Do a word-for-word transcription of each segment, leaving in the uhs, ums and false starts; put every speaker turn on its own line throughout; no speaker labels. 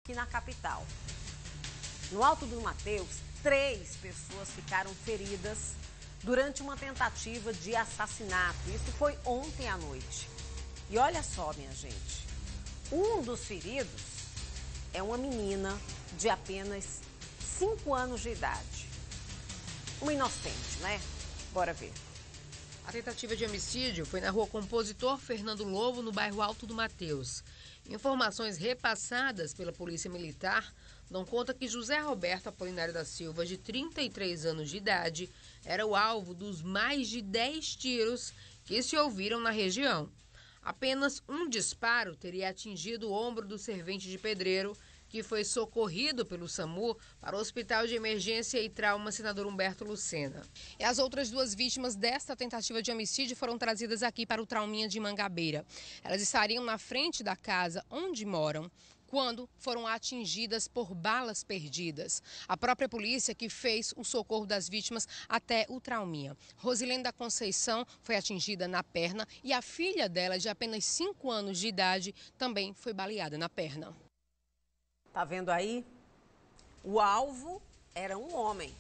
aqui na capital. No Alto do Mateus, três pessoas ficaram feridas durante uma tentativa de assassinato. Isso foi ontem à noite. E olha só, minha gente, um dos feridos é uma menina de apenas cinco anos de idade. Uma inocente, né? Bora ver.
A tentativa de homicídio foi na rua Compositor Fernando Lobo, no bairro Alto do Mateus. Informações repassadas pela Polícia Militar dão conta que José Roberto Apolinário da Silva, de trinta e três anos de idade, era o alvo dos mais de dez tiros que se ouviram na região. Apenas um disparo teria atingido o ombro do servente de pedreiro, que foi socorrido pelo SAMU para o Hospital de Emergência e Trauma Senador Humberto Lucena. E as outras duas vítimas desta tentativa de homicídio foram trazidas aqui para o Trauminha de Mangabeira. Elas estariam na frente da casa onde moram quando foram atingidas por balas perdidas. A própria polícia que fez o socorro das vítimas até o Trauminha. Rosilene da Conceição foi atingida na perna e a filha dela, de apenas cinco anos de idade, também foi baleada na perna.
Tá vendo aí? O alvo era um homem.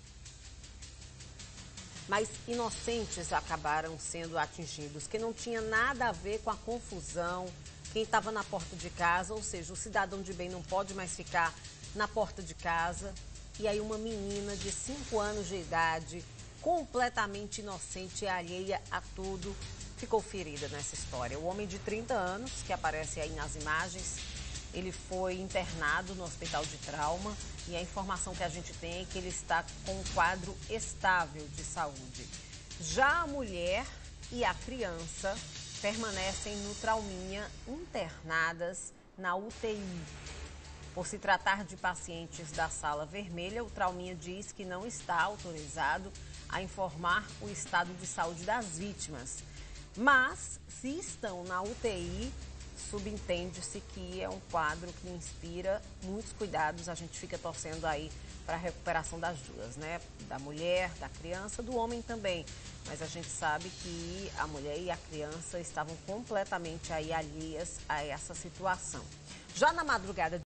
Mas inocentes acabaram sendo atingidos, que não tinha nada a ver com a confusão. Quem estava na porta de casa, ou seja, o cidadão de bem não pode mais ficar na porta de casa. E aí uma menina de cinco anos de idade, completamente inocente e alheia a tudo, ficou ferida nessa história. O homem de trinta anos, que aparece aí nas imagens, ele foi internado no hospital de trauma e a informação que a gente tem é que ele está com um quadro estável de saúde. Já a mulher e a criança permanecem no Trauminha, internadas na U T I. Por se tratar de pacientes da sala vermelha, o Trauminha diz que não está autorizado a informar o estado de saúde das vítimas. Mas, se estão na U T I, subentende-se que é um quadro que inspira muitos cuidados. A gente fica torcendo aí para a recuperação das duas, né? Da mulher, da criança, do homem também. Mas a gente sabe que a mulher e a criança estavam completamente aí alheias a essa situação. Já na madrugada